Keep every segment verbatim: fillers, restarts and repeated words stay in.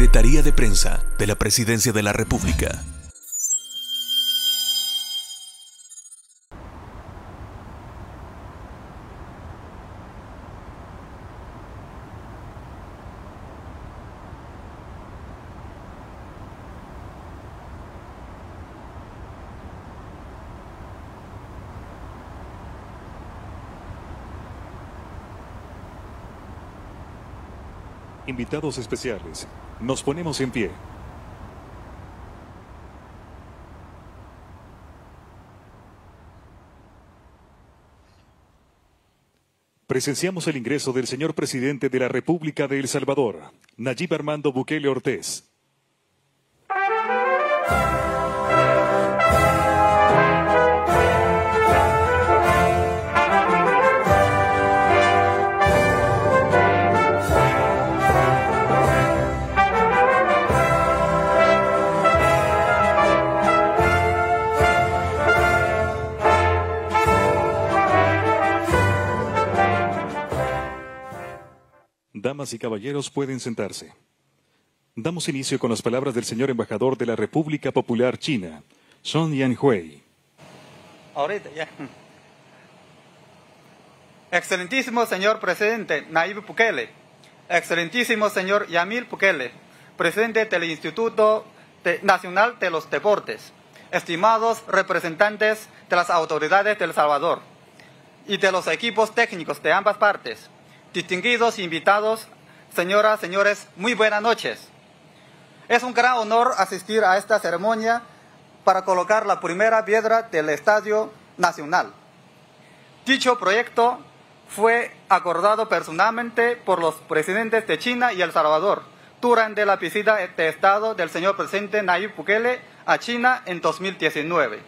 Secretaría de Prensa de la Presidencia de la República. Invitados especiales, nos ponemos en pie. Presenciamos el ingreso del señor presidente de la República de El Salvador, Nayib Armando Bukele Ortiz. Damas y caballeros, pueden sentarse. Damos inicio con las palabras del señor embajador de la República Popular China, Sun Yanhui. Ahorita ya. Excelentísimo señor presidente Nayib Bukele, excelentísimo señor Yamil Bukele, presidente del Instituto Nacional de los Deportes, estimados representantes de las autoridades de El Salvador y de los equipos técnicos de ambas partes, distinguidos invitados, señoras, señores, muy buenas noches. Es un gran honor asistir a esta ceremonia para colocar la primera piedra del Estadio Nacional. Dicho proyecto fue acordado personalmente por los presidentes de China y El Salvador durante la visita de Estado del señor presidente Nayib Bukele a China en dos mil diecinueve.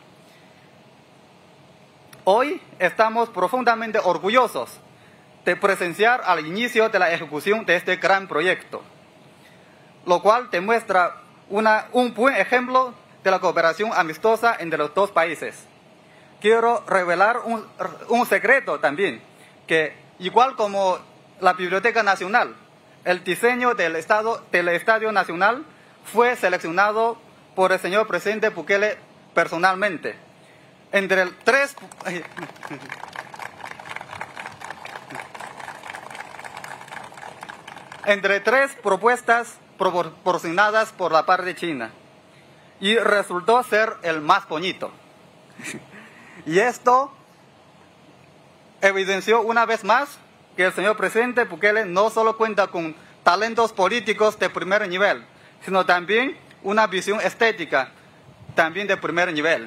Hoy estamos profundamente orgullosos de presenciar al inicio de la ejecución de este gran proyecto, lo cual demuestra una, un buen ejemplo de la cooperación amistosa entre los dos países. Quiero revelar un, un secreto también, que igual como la Biblioteca Nacional, el diseño del, estado, del Estadio Nacional fue seleccionado por el señor presidente Bukele personalmente. Entre el tres... entre tres propuestas proporcionadas por la parte china, y resultó ser el más bonito. Y esto evidenció una vez más que el señor presidente Bukele no solo cuenta con talentos políticos de primer nivel, sino también una visión estética también de primer nivel.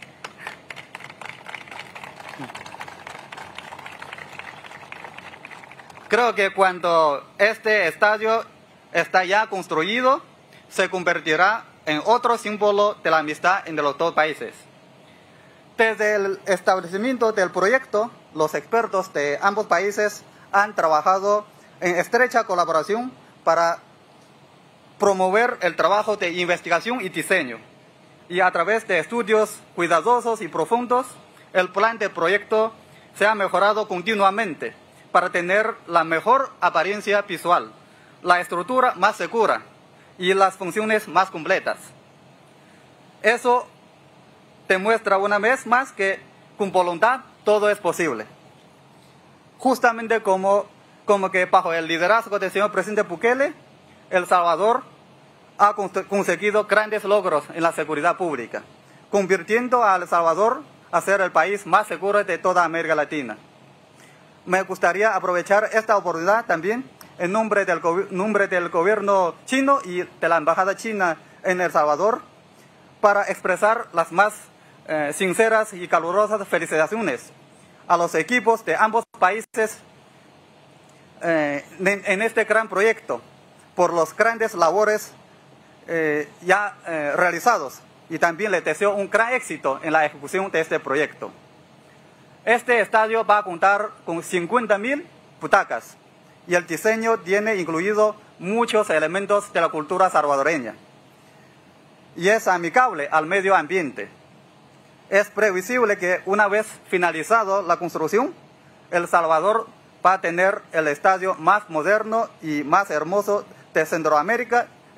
Creo que cuando este estadio está ya construido, se convertirá en otro símbolo de la amistad entre los dos países. Desde el establecimiento del proyecto, los expertos de ambos países han trabajado en estrecha colaboración para promover el trabajo de investigación y diseño. Y a través de estudios cuidadosos y profundos, el plan de proyecto se ha mejorado continuamente para tener la mejor apariencia visual, la estructura más segura y las funciones más completas. Eso demuestra una vez más que con voluntad todo es posible. Justamente como, como que bajo el liderazgo del señor presidente Bukele, El Salvador ha conseguido grandes logros en la seguridad pública, convirtiendo a El Salvador a ser el país más seguro de toda América Latina. Me gustaría aprovechar esta oportunidad también en nombre del, nombre del gobierno chino y de la embajada china en El Salvador para expresar las más eh, sinceras y calurosas felicitaciones a los equipos de ambos países eh, en, en este gran proyecto por los grandes labores eh, ya eh, realizados, y también les deseo un gran éxito en la ejecución de este proyecto. Este estadio va a contar con cincuenta mil butacas y el diseño tiene incluido muchos elementos de la cultura salvadoreña y es amigable al medio ambiente. Es previsible que una vez finalizado la construcción, El Salvador va a tener el estadio más moderno y más hermoso de Centroamérica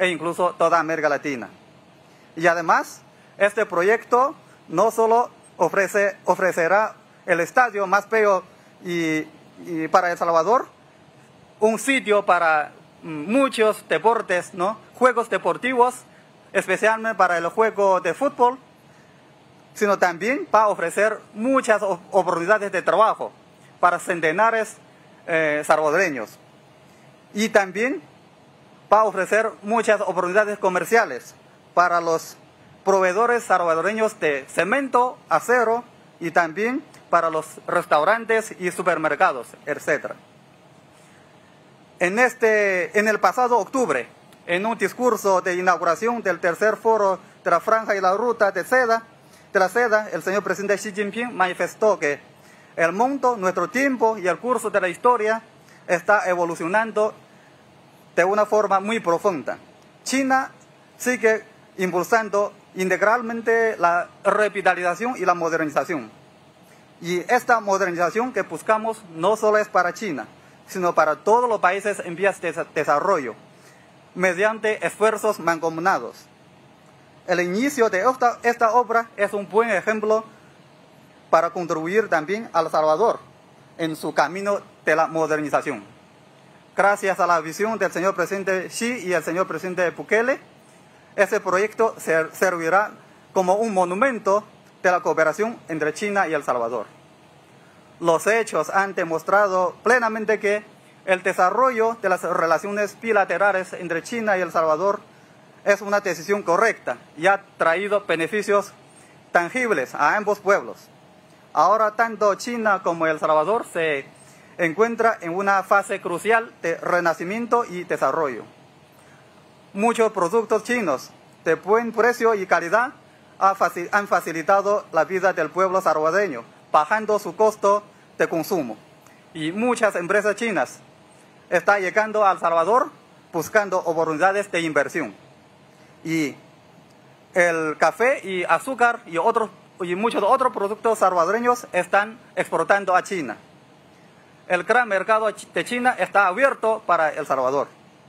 e incluso toda América Latina. Y además, este proyecto no solo ofrece, ofrecerá el estadio más bello y, y para El Salvador, un sitio para muchos deportes, ¿no? Juegos deportivos, especialmente para el juego de fútbol, sino también va a ofrecer muchas oportunidades de trabajo para centenares eh, salvadoreños. Y también va a ofrecer muchas oportunidades comerciales para los proveedores salvadoreños de cemento, acero y también para los restaurantes y supermercados, etcétera. En, este, en el pasado octubre, en un discurso de inauguración del tercer foro de la Franja y la Ruta de Seda, de la Seda, el señor presidente Xi Jinping manifestó que el mundo, nuestro tiempo y el curso de la historia está evolucionando de una forma muy profunda. China sigue impulsando integralmente la revitalización y la modernización. Y esta modernización que buscamos no solo es para China, sino para todos los países en vías de desarrollo, mediante esfuerzos mancomunados. El inicio de esta, esta obra es un buen ejemplo para contribuir también a El Salvador en su camino de la modernización. Gracias a la visión del señor presidente Xi y el señor presidente Bukele, este proyecto servirá como un monumento de la cooperación entre China y El Salvador. Los hechos han demostrado plenamente que el desarrollo de las relaciones bilaterales entre China y El Salvador es una decisión correcta y ha traído beneficios tangibles a ambos pueblos. Ahora tanto China como El Salvador se encuentran en una fase crucial de renacimiento y desarrollo. Muchos productos chinos de buen precio y calidad han facilitado la vida del pueblo salvadoreño, bajando su costo de consumo. Y muchas empresas chinas están llegando a El Salvador buscando oportunidades de inversión. Y el café y azúcar y, otros, y muchos otros productos salvadoreños están exportando a China. El gran mercado de China está abierto para El Salvador.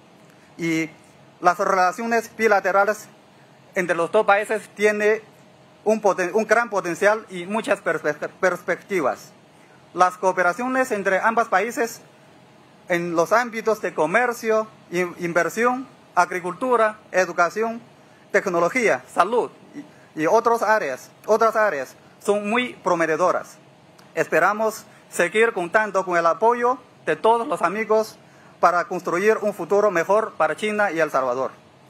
Y las relaciones bilaterales entre los dos países tienen un, un gran potencial y muchas perspe perspectivas. Las cooperaciones entre ambos países en los ámbitos de comercio, inversión, agricultura, educación, tecnología, salud y, y otras áreas, otras áreas son muy prometedoras. Esperamos seguir contando con el apoyo de todos los amigos para construir un futuro mejor para China y El Salvador.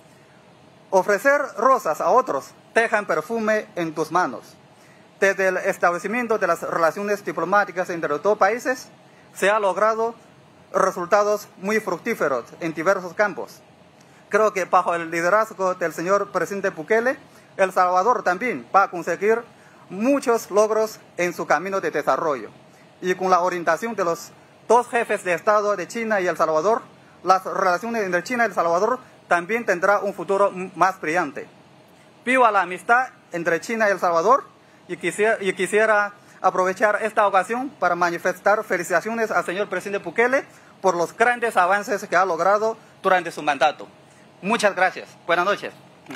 Ofrecer rosas a otros dejan perfume en tus manos. Desde el establecimiento de las relaciones diplomáticas entre los dos países, se han logrado resultados muy fructíferos en diversos campos. Creo que bajo el liderazgo del señor presidente Bukele, El Salvador también va a conseguir muchos logros en su camino de desarrollo. Y con la orientación de los dos jefes de Estado de China y El Salvador, las relaciones entre China y El Salvador también tendrá un futuro más brillante. Viva la amistad entre China y El Salvador y quisiera, y quisiera aprovechar esta ocasión para manifestar felicitaciones al señor presidente Bukele por los grandes avances que ha logrado durante su mandato. Muchas gracias. Buenas noches.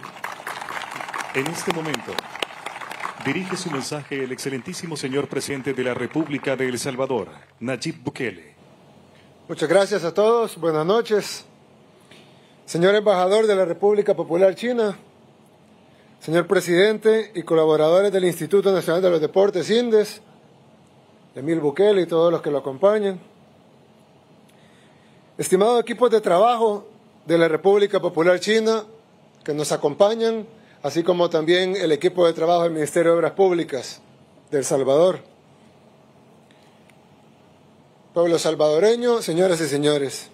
En este momento, dirige su mensaje el excelentísimo señor presidente de la República de El Salvador, Nayib Bukele. Muchas gracias a todos. Buenas noches. Señor embajador de la República Popular China, señor presidente y colaboradores del Instituto Nacional de los Deportes, INDES, Emil Bukele y todos los que lo acompañan. Estimados equipos de trabajo de la República Popular China que nos acompañan, así como también el equipo de trabajo del Ministerio de Obras Públicas de El Salvador. Pueblo salvadoreño, señoras y señores.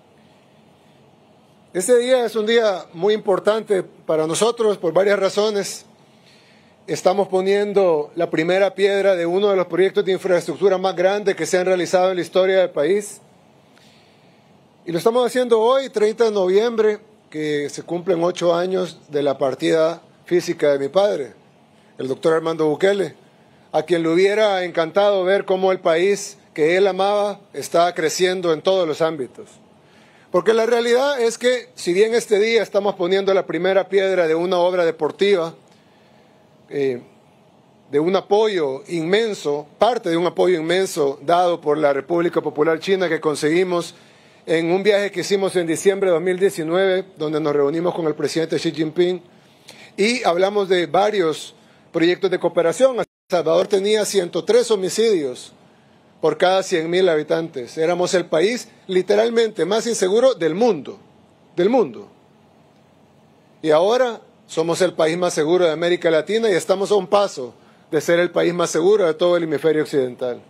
Este día es un día muy importante para nosotros por varias razones. Estamos poniendo la primera piedra de uno de los proyectos de infraestructura más grandes que se han realizado en la historia del país. Y lo estamos haciendo hoy, treinta de noviembre, que se cumplen ocho años de la partida física de mi padre, el doctor Armando Bukele, a quien le hubiera encantado ver cómo el país que él amaba está creciendo en todos los ámbitos. Porque la realidad es que, si bien este día estamos poniendo la primera piedra de una obra deportiva, eh, de un apoyo inmenso, parte de un apoyo inmenso dado por la República Popular China que conseguimos en un viaje que hicimos en diciembre de dos mil diecinueve, donde nos reunimos con el presidente Xi Jinping y hablamos de varios proyectos de cooperación. El Salvador tenía ciento tres homicidios por cada cien mil habitantes. Éramos el país literalmente más inseguro del mundo, del mundo. Y ahora somos el país más seguro de América Latina y estamos a un paso de ser el país más seguro de todo el hemisferio occidental.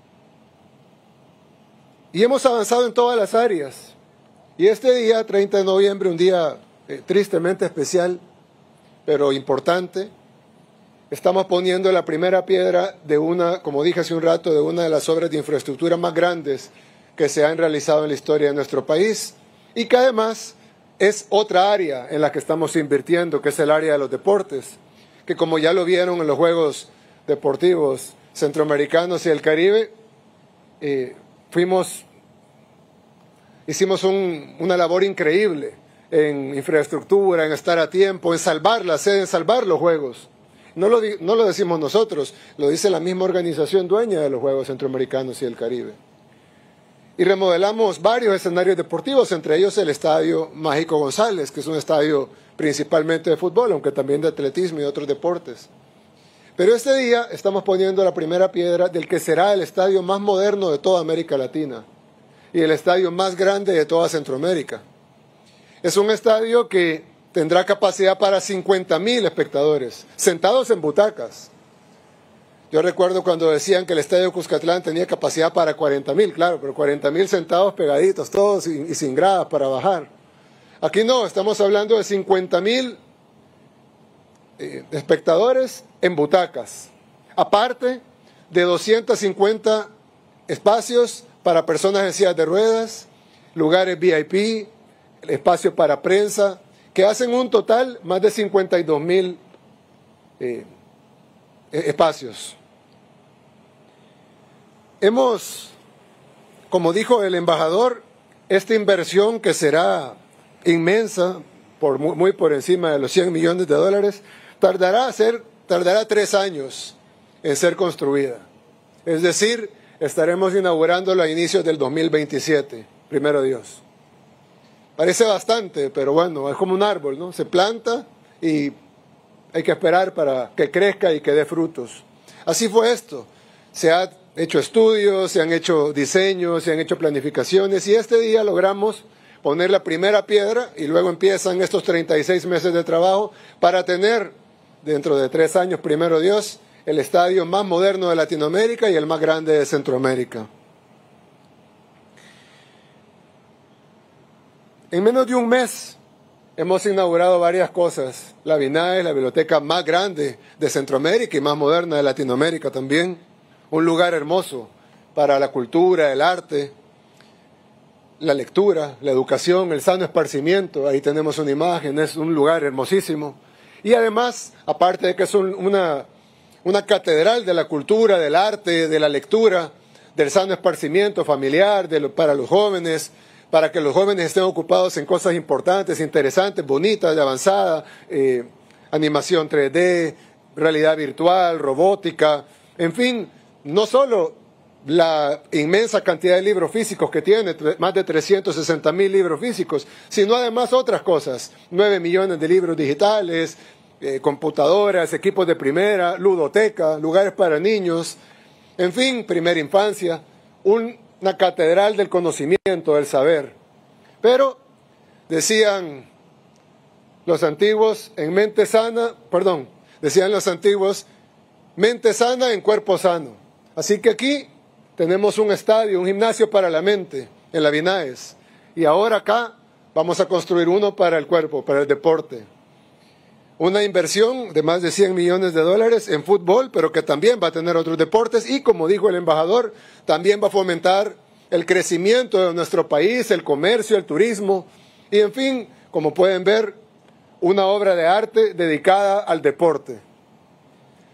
Y hemos avanzado en todas las áreas. Y este día, treinta de noviembre, un día eh, tristemente especial, pero importante, estamos poniendo la primera piedra de una, como dije hace un rato, de una de las obras de infraestructura más grandes que se han realizado en la historia de nuestro país y que además es otra área en la que estamos invirtiendo, que es el área de los deportes, que como ya lo vieron en los Juegos Deportivos Centroamericanos y el Caribe, eh, fuimos, hicimos un, una labor increíble en infraestructura, en estar a tiempo, en salvar la sede, en salvar los Juegos. No lo, no lo decimos nosotros, lo dice la misma organización dueña de los Juegos Centroamericanos y el Caribe. Y remodelamos varios escenarios deportivos, entre ellos el Estadio Mágico González, que es un estadio principalmente de fútbol, aunque también de atletismo y otros deportes. Pero este día estamos poniendo la primera piedra del que será el estadio más moderno de toda América Latina y el estadio más grande de toda Centroamérica. Es un estadio que tendrá capacidad para cincuenta mil espectadores, sentados en butacas. Yo recuerdo cuando decían que el estadio Cuscatlán tenía capacidad para cuarenta mil, claro, pero cuarenta mil sentados pegaditos, todos y, y sin gradas para bajar. Aquí no, estamos hablando de cincuenta mil eh, espectadores en butacas, aparte de doscientos cincuenta espacios para personas en sillas de ruedas, lugares V I P, espacio para prensa, que hacen un total más de cincuenta y dos mil eh, espacios. Hemos, como dijo el embajador, esta inversión que será inmensa, por, muy por encima de los cien millones de dólares, tardará, a ser, tardará tres años en ser construida. Es decir, estaremos inaugurándola a inicios del dos mil veintisiete, primero Dios. Parece bastante, pero bueno, es como un árbol, ¿no? Se planta y hay que esperar para que crezca y que dé frutos. Así fue esto. Se han hecho estudios, se han hecho diseños, se han hecho planificaciones y este día logramos poner la primera piedra y luego empiezan estos treinta y seis meses de trabajo para tener, dentro de tres años, primero Dios, el estadio más moderno de Latinoamérica y el más grande de Centroamérica. En menos de un mes hemos inaugurado varias cosas. La BINAES, la biblioteca más grande de Centroamérica y más moderna de Latinoamérica también. Un lugar hermoso para la cultura, el arte, la lectura, la educación, el sano esparcimiento. Ahí tenemos una imagen, es un lugar hermosísimo. Y además, aparte de que es un, una, una catedral de la cultura, del arte, de la lectura, del sano esparcimiento familiar, de lo, para los jóvenes, para que los jóvenes estén ocupados en cosas importantes, interesantes, bonitas, de avanzada, eh, animación tres D, realidad virtual, robótica, en fin, no solo la inmensa cantidad de libros físicos que tiene, más de trescientos sesenta mil libros físicos, sino además otras cosas, nueve millones de libros digitales, eh, computadoras, equipos de primera, ludoteca, lugares para niños, en fin, primera infancia, un una catedral del conocimiento, del saber. Pero, decían los antiguos, en mente sana, perdón, decían los antiguos, mente sana en cuerpo sano. Así que aquí tenemos un estadio, un gimnasio para la mente, en la BINAES. Y ahora acá vamos a construir uno para el cuerpo, para el deporte. Una inversión de más de cien millones de dólares en fútbol, pero que también va a tener otros deportes y, como dijo el embajador, también va a fomentar el crecimiento de nuestro país, el comercio, el turismo y, en fin, como pueden ver, una obra de arte dedicada al deporte.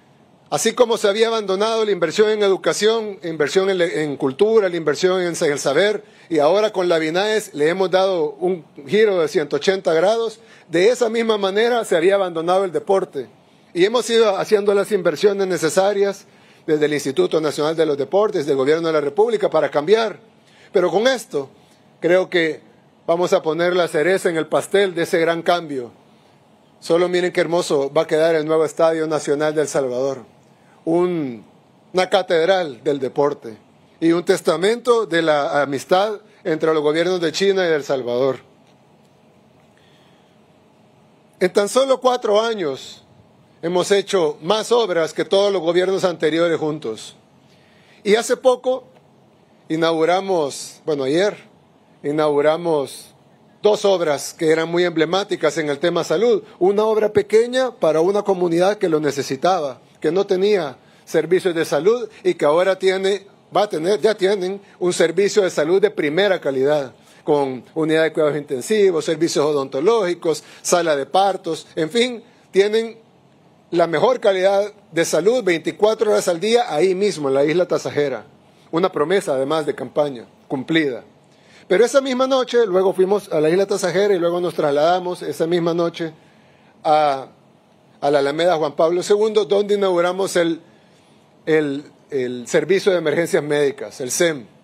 Así como se había abandonado la inversión en educación, inversión en, en cultura, la inversión en, en el saber, y ahora con la BINAES le hemos dado un giro de ciento ochenta grados, de esa misma manera se había abandonado el deporte. Y hemos ido haciendo las inversiones necesarias desde el Instituto Nacional de los Deportes, del Gobierno de la República, para cambiar. Pero con esto creo que vamos a poner la cereza en el pastel de ese gran cambio. Solo miren qué hermoso va a quedar el nuevo Estadio Nacional de El Salvador. Un, una catedral del deporte y un testamento de la amistad entre los gobiernos de China y de El Salvador. En tan solo cuatro años hemos hecho más obras que todos los gobiernos anteriores juntos. Y hace poco inauguramos, bueno ayer, inauguramos dos obras que eran muy emblemáticas en el tema salud. Una obra pequeña para una comunidad que lo necesitaba, que no tenía servicios de salud y que ahora tiene, va a tener, ya tienen un servicio de salud de primera calidad, con unidad de cuidados intensivos, servicios odontológicos, sala de partos, en fin, tienen la mejor calidad de salud veinticuatro horas al día ahí mismo en la isla Tasajera. Una promesa además de campaña cumplida. Pero esa misma noche, luego fuimos a la isla Tasajera y luego nos trasladamos esa misma noche a, a la Alameda Juan Pablo segundo, donde inauguramos el, el, el Servicio de Emergencias Médicas, el S E M,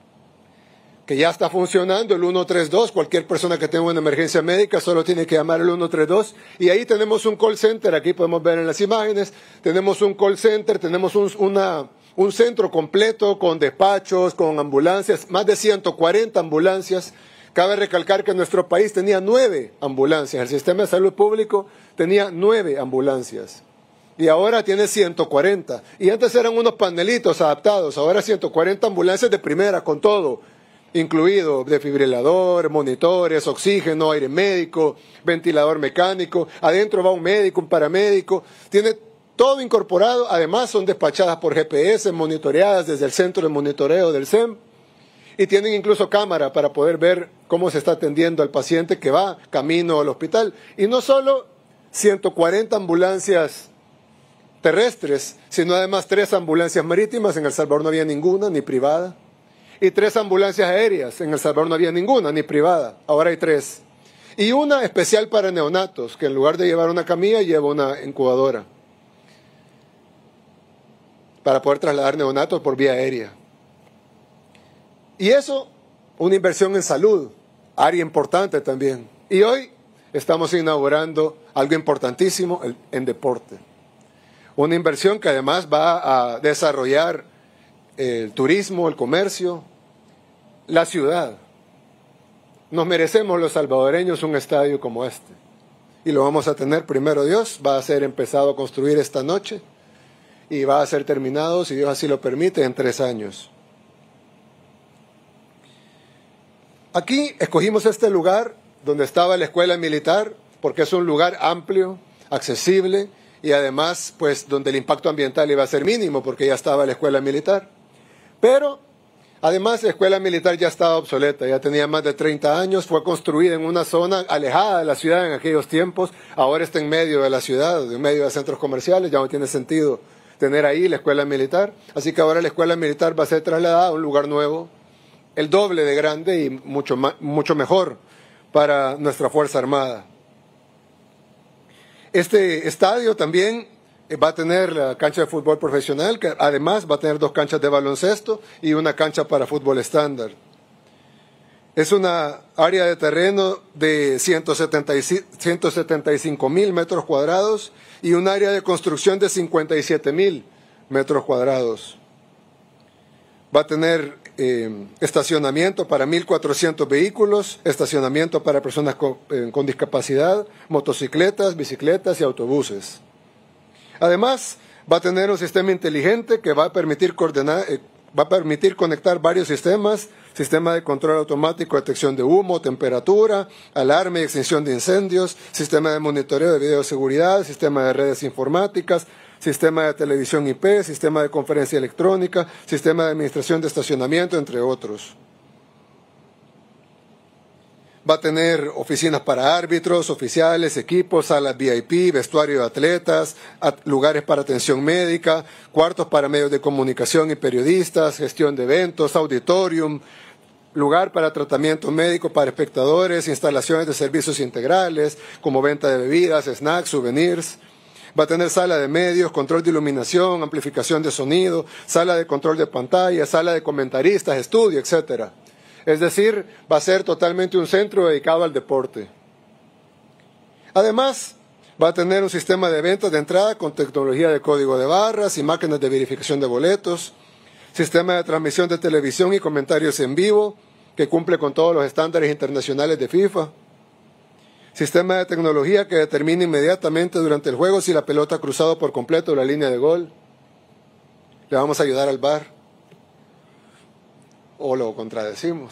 que ya está funcionando, el ciento treinta y dos. Cualquier persona que tenga una emergencia médica solo tiene que llamar al ciento treinta y dos. Y ahí tenemos un call center, aquí podemos ver en las imágenes, tenemos un call center, tenemos un, una... un centro completo con despachos, con ambulancias, más de ciento cuarenta ambulancias. Cabe recalcar que nuestro país tenía nueve ambulancias. El sistema de salud público tenía nueve ambulancias. Y ahora tiene ciento cuarenta. Y antes eran unos panelitos adaptados. Ahora ciento cuarenta ambulancias de primera, con todo, incluido desfibrilador, monitores, oxígeno, aire médico, ventilador mecánico. Adentro va un médico, un paramédico. Tiene todo incorporado, además son despachadas por G P S, monitoreadas desde el centro de monitoreo del S E M y tienen incluso cámara para poder ver cómo se está atendiendo al paciente que va camino al hospital. Y no solo ciento cuarenta ambulancias terrestres, sino además tres ambulancias marítimas. En El Salvador no había ninguna, ni privada. Y tres ambulancias aéreas. En El Salvador no había ninguna, ni privada. Ahora hay tres. Y una especial para neonatos, que en lugar de llevar una camilla, lleva una incubadora, para poder trasladar neonatos por vía aérea. Y eso, una inversión en salud, área importante también. Y hoy estamos inaugurando algo importantísimo en deporte. Una inversión que además va a desarrollar el turismo, el comercio, la ciudad. Nos merecemos los salvadoreños un estadio como este. Y lo vamos a tener, primero Dios, va a ser empezado a construir esta noche. Y va a ser terminado, si Dios así lo permite, en tres años. Aquí escogimos este lugar donde estaba la escuela militar, porque es un lugar amplio, accesible, y además, pues, donde el impacto ambiental iba a ser mínimo, porque ya estaba la escuela militar. Pero, además, la escuela militar ya estaba obsoleta, ya tenía más de treinta años, fue construida en una zona alejada de la ciudad en aquellos tiempos, ahora está en medio de la ciudad, en medio de centros comerciales, ya no tiene sentido tener ahí la escuela militar, así que ahora la escuela militar va a ser trasladada a un lugar nuevo, el doble de grande y mucho, mucho mejor para nuestra Fuerza Armada. Este estadio también va a tener la cancha de fútbol profesional, que además va a tener dos canchas de baloncesto y una cancha para fútbol estándar. Es una área de terreno de ciento setenta y cinco mil metros cuadrados y un área de construcción de cincuenta y siete mil metros cuadrados. Va a tener eh, estacionamiento para mil cuatrocientos vehículos, estacionamiento para personas con, eh, con discapacidad, motocicletas, bicicletas y autobuses. Además, va a tener un sistema inteligente que va a permitir coordinar, eh, va a permitir conectar varios sistemas, sistema de control automático, detección de humo, temperatura, alarma y extinción de incendios, sistema de monitoreo de videoseguridad, sistema de redes informáticas, sistema de televisión I P, sistema de conferencia electrónica, sistema de administración de estacionamiento, entre otros. Va a tener oficinas para árbitros, oficiales, equipos, salas V I P, vestuario de atletas, lugares para atención médica, cuartos para medios de comunicación y periodistas, gestión de eventos, auditorium, lugar para tratamiento médico para espectadores, instalaciones de servicios integrales, como venta de bebidas, snacks, souvenirs. Va a tener sala de medios, control de iluminación, amplificación de sonido, sala de control de pantalla, sala de comentaristas, estudio, etcétera. Es decir, va a ser totalmente un centro dedicado al deporte. Además, va a tener un sistema de ventas de entrada con tecnología de código de barras y máquinas de verificación de boletos, sistema de transmisión de televisión y comentarios en vivo, que cumple con todos los estándares internacionales de FIFA, sistema de tecnología que determina inmediatamente durante el juego si la pelota ha cruzado por completo la línea de gol. Le vamos a ayudar al V A R. O lo contradecimos.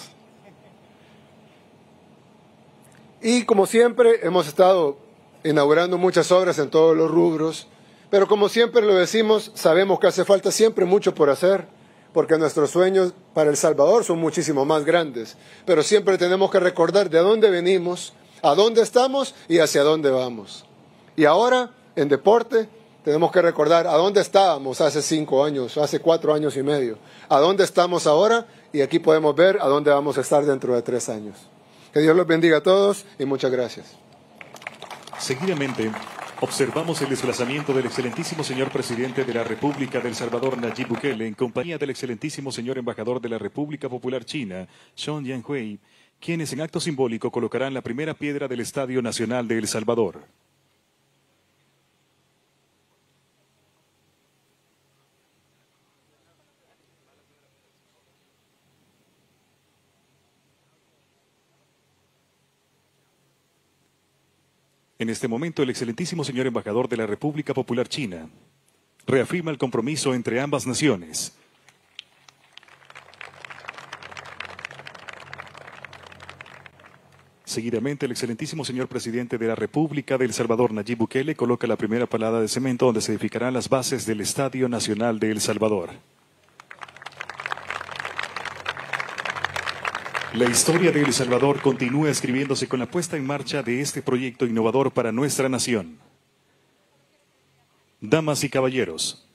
Y como siempre hemos estado inaugurando muchas obras en todos los rubros, pero como siempre lo decimos, sabemos que hace falta siempre mucho por hacer, porque nuestros sueños para El Salvador son muchísimo más grandes, pero siempre tenemos que recordar de dónde venimos, a dónde estamos y hacia dónde vamos. Y ahora, en deporte, tenemos que recordar a dónde estábamos hace cinco años, hace cuatro años y medio, a dónde estamos ahora, y aquí podemos ver a dónde vamos a estar dentro de tres años. Que Dios los bendiga a todos y muchas gracias. Seguidamente, observamos el desplazamiento del excelentísimo señor presidente de la República de El Salvador, Nayib Bukele, en compañía del excelentísimo señor embajador de la República Popular China, Zhong Yanhui, quienes en acto simbólico colocarán la primera piedra del Estadio Nacional de El Salvador. En este momento, el excelentísimo señor embajador de la República Popular China reafirma el compromiso entre ambas naciones. Seguidamente, el excelentísimo señor presidente de la República de El Salvador, Nayib Bukele, coloca la primera palada de cemento donde se edificarán las bases del Estadio Nacional de El Salvador. La historia de El Salvador continúa escribiéndose con la puesta en marcha de este proyecto innovador para nuestra nación. Damas y caballeros,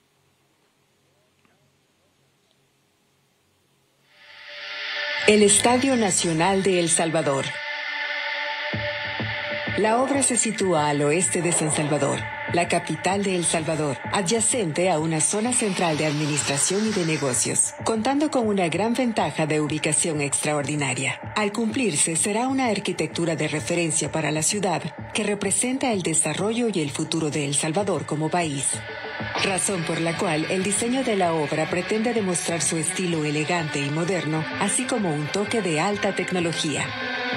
el Estadio Nacional de El Salvador. La obra se sitúa al oeste de San Salvador, la capital de El Salvador, adyacente a una zona central de administración y de negocios, contando con una gran ventaja de ubicación extraordinaria. Al cumplirse, será una arquitectura de referencia para la ciudad que representa el desarrollo y el futuro de El Salvador como país. Razón por la cual el diseño de la obra pretende demostrar su estilo elegante y moderno, así como un toque de alta tecnología.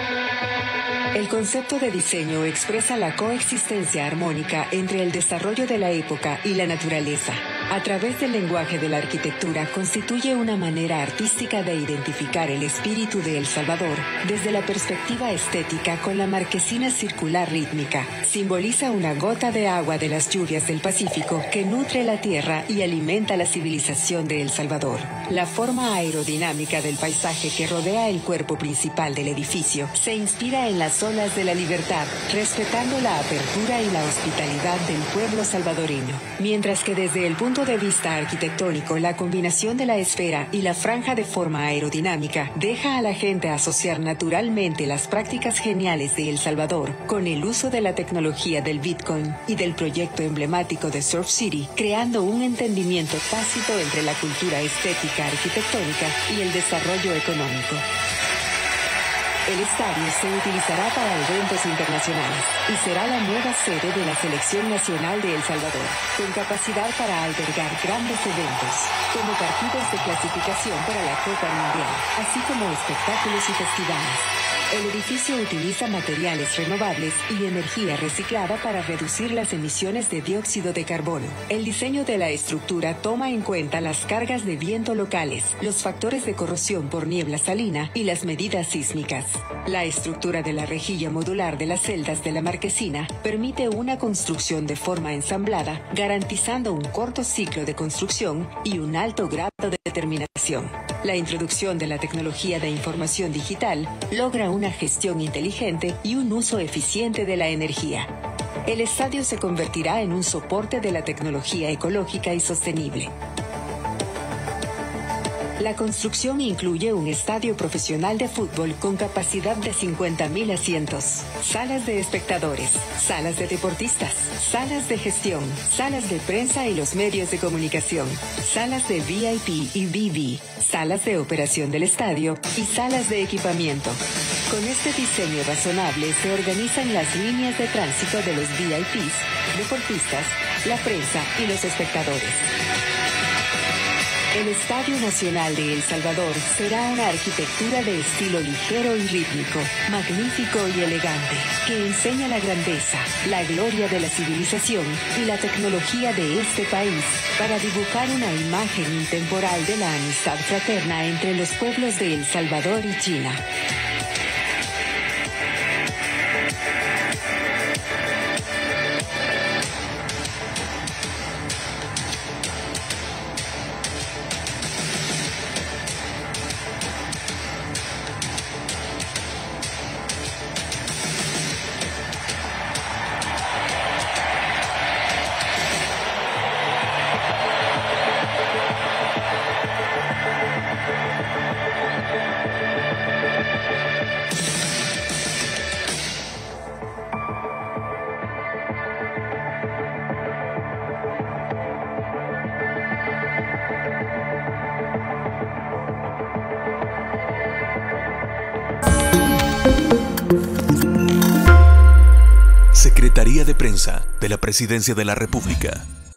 El concepto de diseño expresa la coexistencia armónica entre el desarrollo de la época y la naturaleza. A través del lenguaje de la arquitectura constituye una manera artística de identificar el espíritu de El Salvador desde la perspectiva estética con la marquesina circular rítmica. Simboliza una gota de agua de las lluvias del Pacífico que nutre la tierra y alimenta la civilización de El Salvador. La forma aerodinámica del paisaje que rodea el cuerpo principal del edificio se inspira en las olas de la libertad, respetando la apertura y la hospitalidad del pueblo salvadoreño. Mientras que desde el punto de vista arquitectónico, la combinación de la esfera y la franja de forma aerodinámica deja a la gente asociar naturalmente las prácticas geniales de El Salvador con el uso de la tecnología del Bitcoin y del proyecto emblemático de Surf City, creando un entendimiento tácito entre la cultura estética arquitectónica y el desarrollo económico. El estadio se utilizará para eventos internacionales y será la nueva sede de la Selección Nacional de El Salvador, con capacidad para albergar grandes eventos, como partidos de clasificación para la Copa Mundial, así como espectáculos y festivales. El edificio utiliza materiales renovables y energía reciclada para reducir las emisiones de dióxido de carbono. El diseño de la estructura toma en cuenta las cargas de viento locales, los factores de corrosión por niebla salina y las medidas sísmicas. La estructura de la rejilla modular de las celdas de la marquesina permite una construcción de forma ensamblada, garantizando un corto ciclo de construcción y un alto grado de terminación. La introducción de la tecnología de información digital logra una gestión inteligente y un uso eficiente de la energía. El estadio se convertirá en un soporte de la tecnología ecológica y sostenible. La construcción incluye un estadio profesional de fútbol con capacidad de cincuenta mil asientos, salas de espectadores, salas de deportistas, salas de gestión, salas de prensa y los medios de comunicación, salas de V I P y V V, salas de operación del estadio y salas de equipamiento. Con este diseño razonable se organizan las líneas de tránsito de los V I Ps, deportistas, la prensa y los espectadores. El Estadio Nacional de El Salvador será una arquitectura de estilo ligero y rítmico, magnífico y elegante, que enseña la grandeza, la gloria de la civilización y la tecnología de este país para dibujar una imagen intemporal de la amistad fraterna entre los pueblos de El Salvador y China. Secretaría de Prensa de la Presidencia de la República.